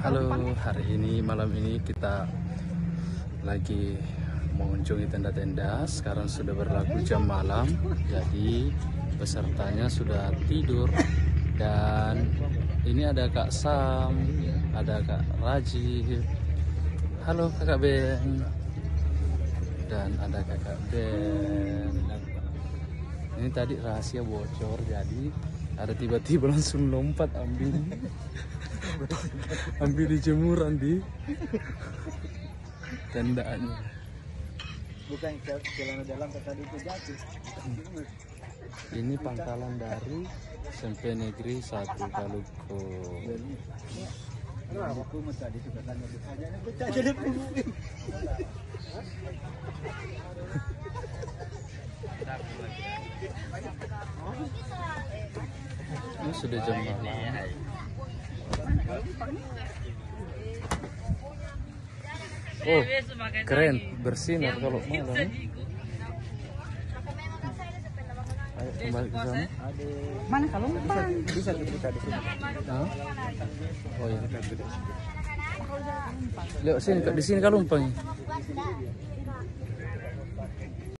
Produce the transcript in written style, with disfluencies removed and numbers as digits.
Halo, hari ini malam ini kita lagi mengunjungi tenda-tenda. Sekarang sudah berlaku jam malam, jadi pesertanya sudah tidur. Dan ini ada Kak Sam, ada Kak Raji. Halo Kakak Ben. Dan ada Kakak Ben. Ini tadi rahasia bocor, jadi ada tiba-tiba langsung lompat ambil di jemuran di tendanya. Bukan celana dalam tadi itu jatuh. Ini pangkalan dari SMP Negeri 1 Kaluko. Aku mau tadi juga tanya jadi Ini sudah jam malam. Oh, keren, bersinar kalau malam. Ayo kembali ke sana. mana kalau bisa kita di sini. Hah? Oh iya, lihat sini, di sini Kalumpang.